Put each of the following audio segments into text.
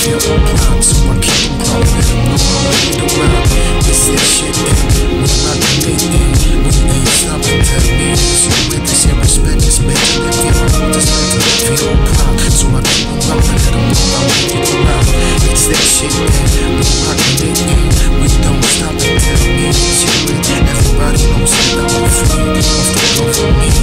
feel proud, so I keep them proud. Let them know I'm ready to ride. It's that shit, and we rockin' it, and we ain't stopping. Tell me it's you with this, yeah, respect is better than feel. I want this better, feel proud, so I keep them proud. Let them know I'm ready to ride. It's that shit, and we rockin' it, and we don't stop. Tell me it's you with everybody knows that I'm free of the government.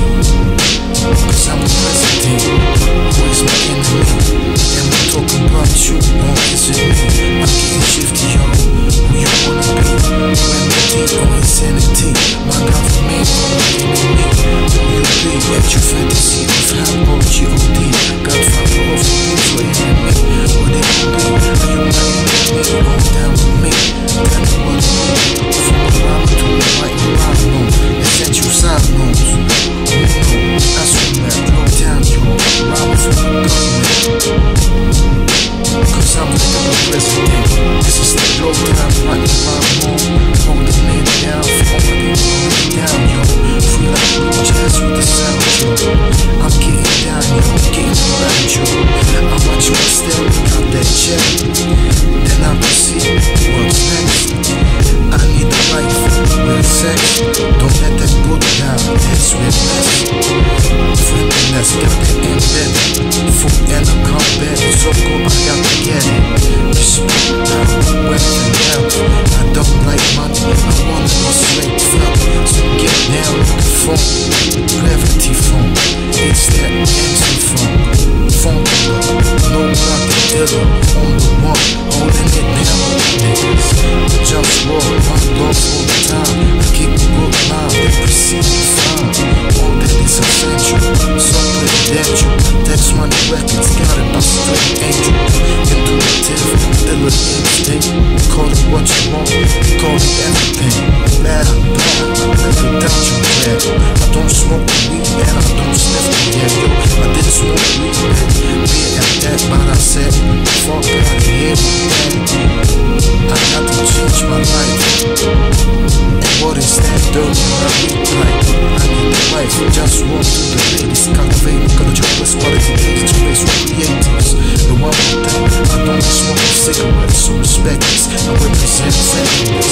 Cause I'm the president, who is my enemy? And I'm talking about you, or is it me? I'm getting shifty, yo. Who you wanna be? Remedy or insanity? My government gon' be me. Who you be? At your fantasy of HIPHOP-COURT. Godfather of the boots for enemy. What they gon' be? Are you riding with me? Or down with me? Tell me what it is. From a rhyme to a white rhyme, no. Essential side notes. That's what man, blow down, yo. Rhyme for the government. Cause I'm the president. This is the blow down, right in my home. Holding it down, holding it down, yo. Free like blue jazz with the sound, yo. I'm getting down, yo. Getting around, yo. I watch my step, got that check. Then I proceed, what's next? I need a life, real sex. Don't let that book down, that's real best. Friendliness, got that embedded. Food and a combat, so go, I got to get it. Respect, wealth and health. I don't like money, I wanna be straight felt. So get down with the phone, gravity phone. It's that empty phone. Funkula, no nothing dealer. On the one, holding it down with the niggas. JustWar, OneLove all the time. I keep a good mind, they proceed to find all that is essential. So presidential, text money records, got it by straight angel. Intuitive, illa instinct. Call it what you want, call it everything. Bad, let it down your head. I don't smoke weed, man, I don't sniff the yeah, yo. I did smoke weed, man, be at that, but I said, fuck out of here, man. I got to change my life. And what is that dirty? I read like I need the life. Just walk through the ladies, cultivating culture, quality ladies, race with creatives. The one more thing, I don't smoke cigarettes, so respect this. I represent sentiments.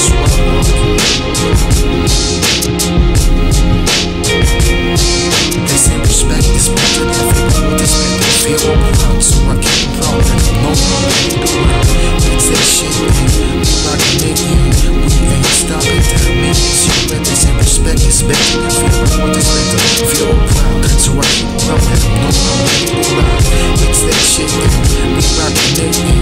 They say respect is better than feel. What is better? Feel proud, so I keep them proud. Let them know I'm ready to ride. It's that shit, man. We rockin' it, and we ain't stopping. Tell me it's you, and they say respect is better than feel. What is better? Feel proud, so I keep them proud. Let them know I'm ready to ride. It's that shit, man. We rockin' it,